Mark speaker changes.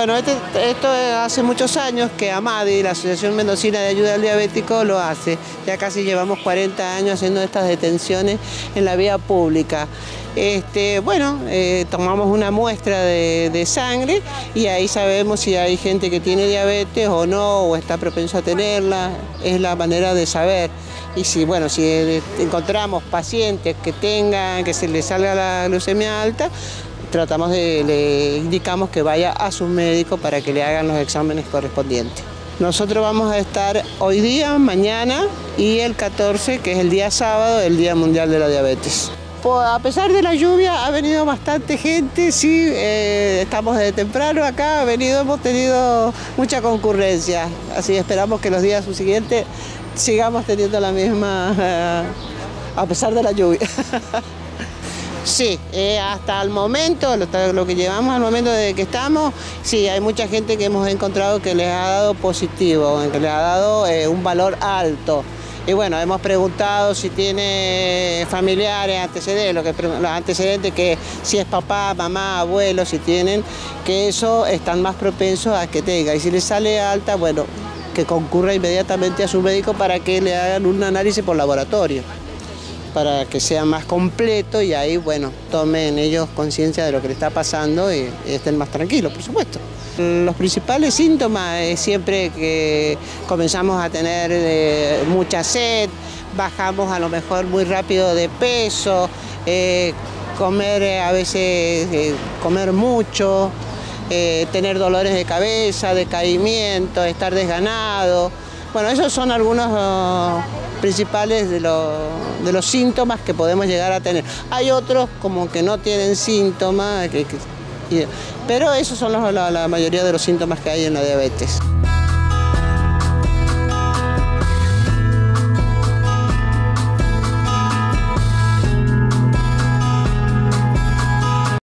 Speaker 1: Bueno, esto hace muchos años que AMADI, la Asociación Mendocina de Ayuda al Diabético, lo hace. Ya casi llevamos 40 años haciendo estas detenciones en la vía pública. Tomamos una muestra de sangre y ahí sabemos si hay gente que tiene diabetes o no, o está propenso a tenerla. Es la manera de saber. Y si encontramos pacientes que se les salga la glucemia alta, le indicamos que vaya a su médico para que le hagan los exámenes correspondientes. Nosotros vamos a estar hoy día, mañana y el 14, que es el día sábado, el Día Mundial de la Diabetes. A pesar de la lluvia ha venido bastante gente, sí, estamos desde temprano acá, hemos tenido mucha concurrencia, así esperamos que los días subsiguientes sigamos teniendo la misma, a pesar de la lluvia. Sí, hasta el momento, lo que llevamos al momento de que estamos, sí, hay mucha gente que hemos encontrado que les ha dado positivo, que les ha dado un valor alto. Y bueno, hemos preguntado si tiene familiares, antecedentes, los antecedentes que si es papá, mamá, abuelo, si tienen, que eso están más propensos a que tenga. Y si les sale alta, bueno, que concurra inmediatamente a su médico para que le hagan un análisis por laboratorio, para que sea más completo y ahí, bueno, tomen ellos conciencia de lo que le está pasando y estén más tranquilos, por supuesto. Los principales síntomas es siempre que comenzamos a tener mucha sed, bajamos a lo mejor muy rápido de peso, comer mucho, tener dolores de cabeza, decaimiento, estar desganado. Bueno, esos son algunos principales de los síntomas que podemos llegar a tener. Hay otros como que no tienen síntomas, pero esos son la mayoría de los síntomas que hay en la diabetes.